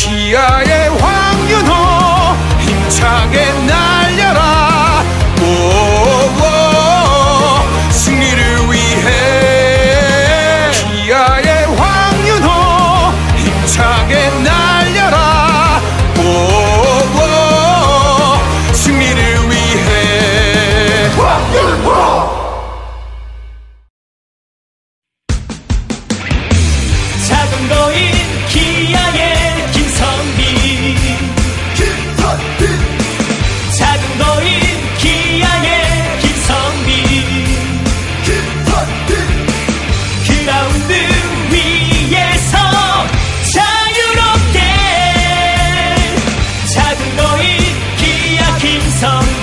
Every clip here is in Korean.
기아의 황윤호 힘차게 날려라. 오오 승리를 위해 기아의 황윤호 힘차게 날려라. 오오 승리를 위해 황윤호. 작은 거인 기아의 김선빈, 작은 거인 기아의 김선빈, 그라운드 위에서 자유롭게. 작은 거인 기아 김선빈,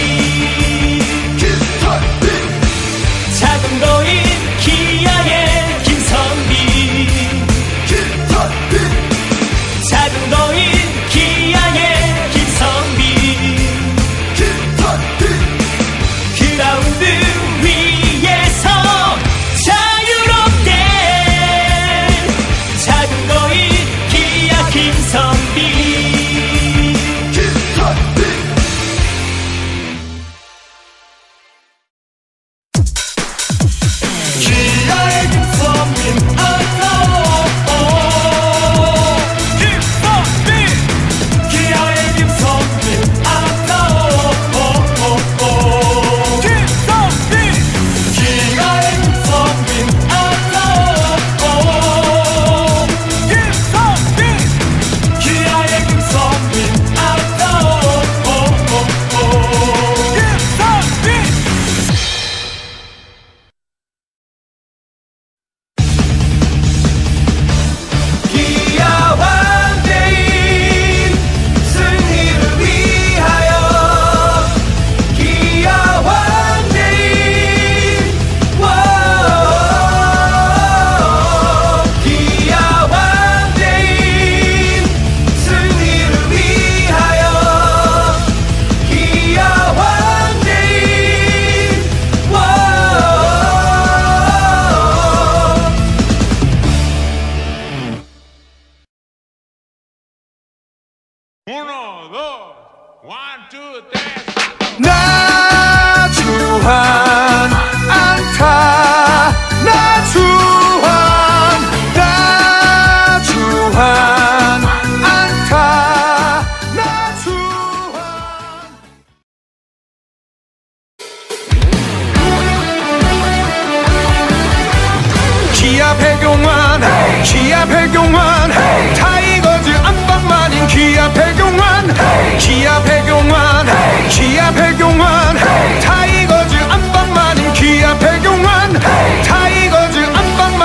작은 거인 기아의 김선빈, 작은 거인 기아의 김선빈, 그라운드 위에서 자유롭게. 작은 거인 기아 김선빈. 기아의 김선빈 아까워. 김선빈, 기아의 김선빈 아까워. 김선빈, 기아의 김선빈 아까워. 김선빈, 기아의 김선빈 아까워. 김선빈. 기아 왕대인 승리를 위하여. 기아 왕대인 기아 왕대인 승리를 위하여. 기아 왕대인 Uno, dos, 1, 2, 3. 나주환 안타. 나주환 안타. 나주환. 기아 백용환, 기아 백용환, 타이거즈 안방만인 기아 백용환, 기아 백용환, 기아 백용환, 타이거즈 안방만인 기아 백용환, 타이거즈 안방만인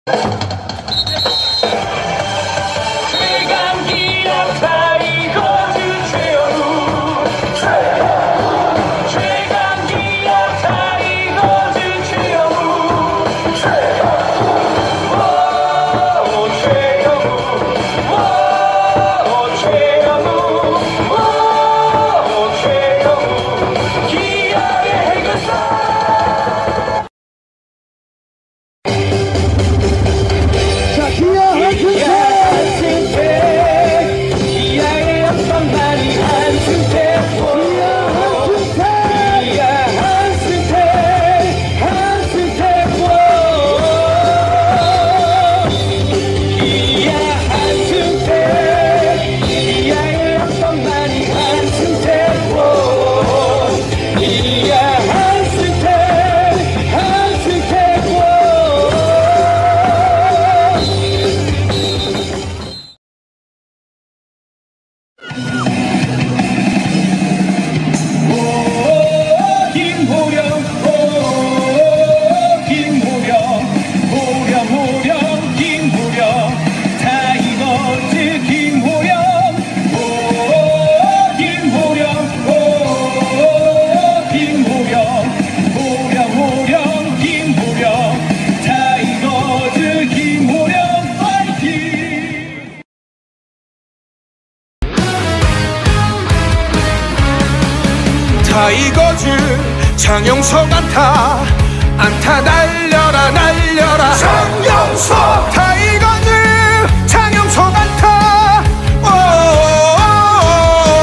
타이거즈 장영석 안타 날려라 날려라 장영석 타이거즈 장영석 안타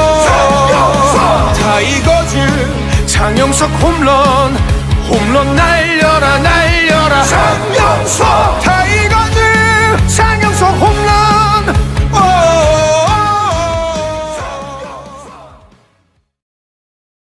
장영석 타이거즈 장영석 홈런